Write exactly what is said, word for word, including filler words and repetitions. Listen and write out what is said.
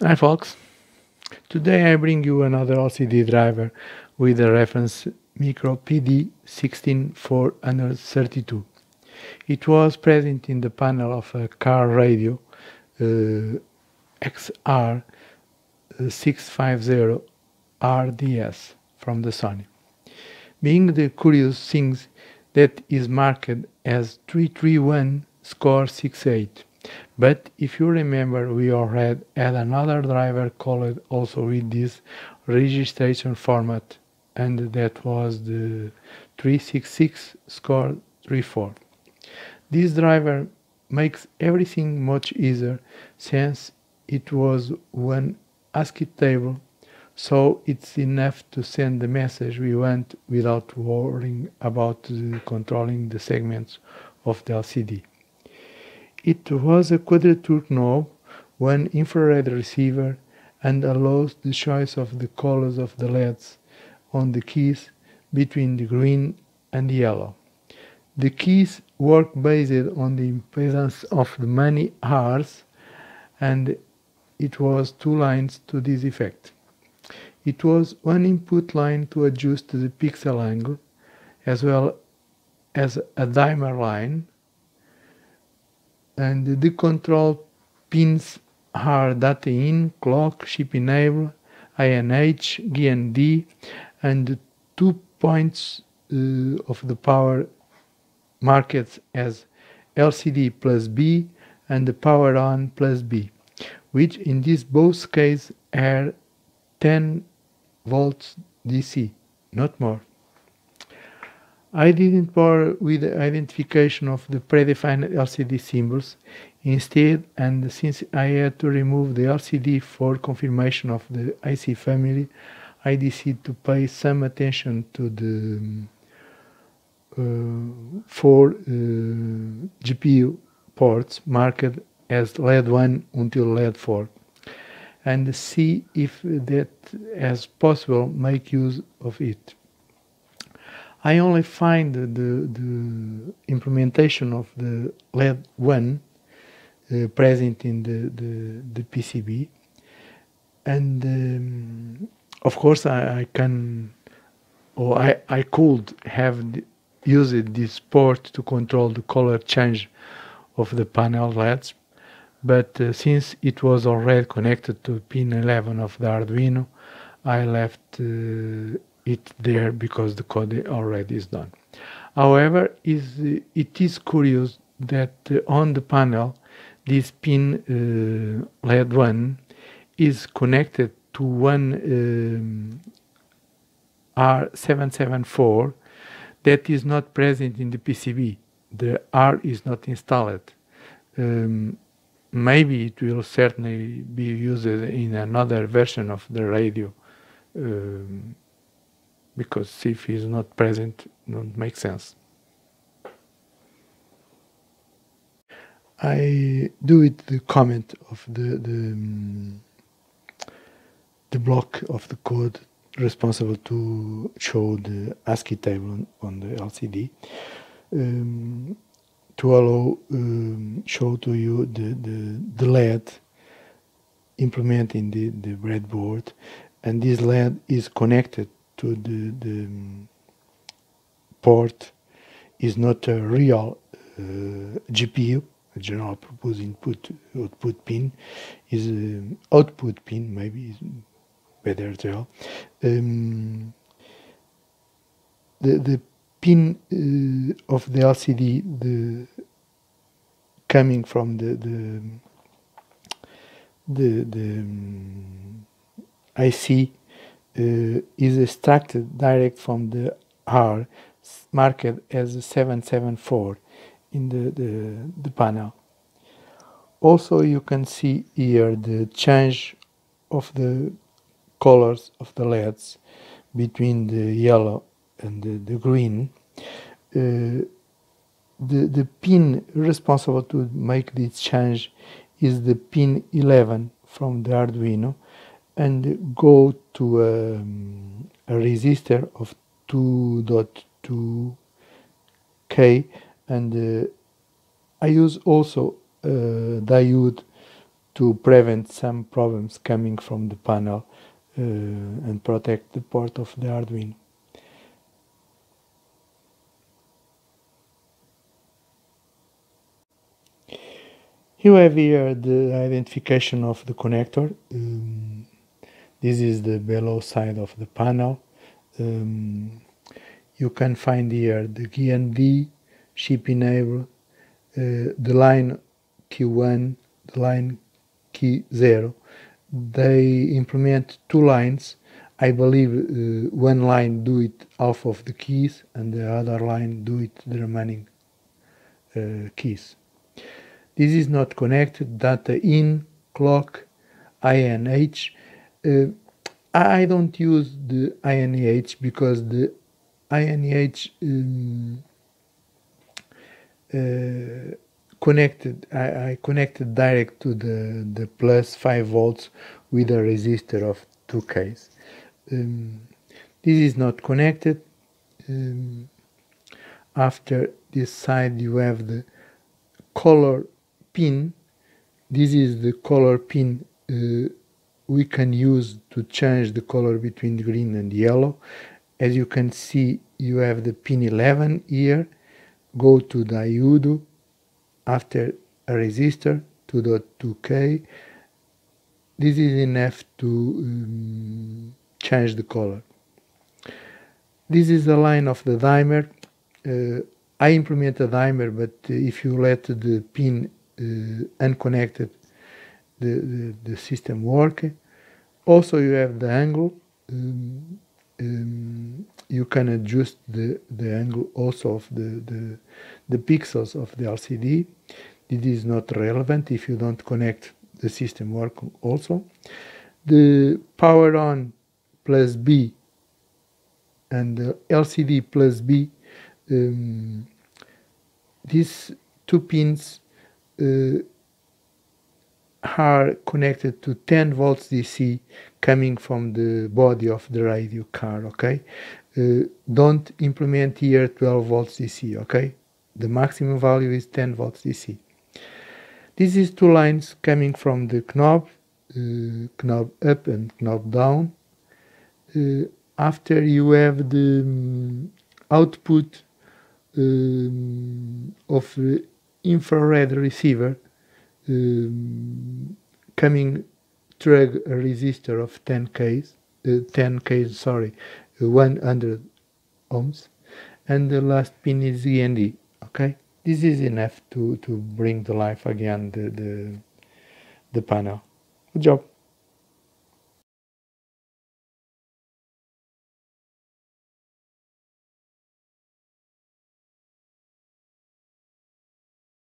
Hi folks, today I bring you another L C D driver with the reference micro P D one six four three two. It was present in the panel of a car radio uh, X R six fifty R D S from the Sony. Being the curious things that is marked as three three one sixty-eight. But if you remember, we already had another driver called also with this registration format, and that was the three sixty-six thirty-four. This driver makes everything much easier since it was one ASCII table, so it's enough to send the message we want without worrying about uh, controlling the segments of the L C D. It was a quadrature knob, one infrared receiver, and allows the choice of the colors of the L E Ds on the keys between the green and the yellow. The keys work based on the impedance of the many R's, and it was two lines to this effect. It was one input line to adjust the pixel angle, as well as a dimmer line, and the control pins are data in, clock, chip enable, I N H, G N D, and the two points uh, of the power marked as L C D plus B and the power on plus B, which in these both cases are ten volts D C, not more. I didn't bother with the identification of the predefined L C D symbols. Instead, and since I had to remove the L C D for confirmation of the I C family, I decided to pay some attention to the uh, four uh, G P U ports marked as L E D one until L E D four, and see if that as possible make use of it. I only find the, the implementation of the L E D one uh, present in the, the, the P C B, and um, of course I, I can, or I, I could have the, used this port to control the color change of the panel L E Ds, but uh, since it was already connected to pin eleven of the Arduino, I left uh, it there because the code already is done. However, is uh, it is curious that uh, on the panel this pin uh, L E D one is connected to one um, R seven seven four that is not present in the P C B. The R is not installed. Um, maybe it will certainly be used in another version of the radio. Um, because if he's not present, it don't make sense. I do it the comment of the the, um, the block of the code responsible to show the ASCII table on, on the L C D um, to allow um, show to you the the, the L E D implementing the the breadboard, and this L E D is connected to the, the um, port is not a real uh, G P U, a general purpose input output pin, is an output pin, maybe is better tell. Um, the the pin uh, of the L C D, the coming from the the the, the um, I C. Uh, is extracted direct from the R marked as seven seven four in the, the, the panel. Also, you can see here the change of the colors of the L E Ds between the yellow and the, the green. Uh, the, the pin responsible to make this change is the pin eleven from the Arduino, and go to um, a resistor of two point two K, and uh, I use also a diode to prevent some problems coming from the panel uh, and protect the port of the Arduino. You have here the identification of the connector. Um, this is the below side of the panel. Um, you can find here the G N D, chip enable, uh, the line Q one, the line Q zero. They implement two lines. I believe uh, one line do it half of the keys and the other line do it the remaining uh, keys. This is not connected, data in, clock, I N H. Uh, I don't use the I N H because the I N H um, uh, connected, I, I connected direct to the, the plus five volts with a resistor of two Ks. Um, this is not connected. Um, after this side you have the color pin. This is the color pin uh, we can use to change the color between the green and the yellow. As you can see, you have the pin eleven here. Go to diode, after a resistor, two point two K. This is enough to um, change the color. This is the line of the dimmer. Uh, I implement a dimmer, but if you let the pin uh, unconnected, the, the, the system work. Also you have the angle. Um, um, you can adjust the, the angle also of the, the, the pixels of the L C D. This is not relevant if you don't connect the system work also. The power on plus B and the L C D plus B, um, these two pins uh, are connected to ten volts D C coming from the body of the radio car, okay? Uh, don't implement here twelve volts D C, okay? The maximum value is ten volts D C. This is two lines coming from the knob, uh, knob up and knob down. Uh, after you have the um, output um, of the infrared receiver um, coming through a resistor of ten Ks, uh, ten Ks, sorry, uh, one hundred ohms, and the last pin is G N D. Okay, this is enough to to bring to life again the the, the panel. Good job.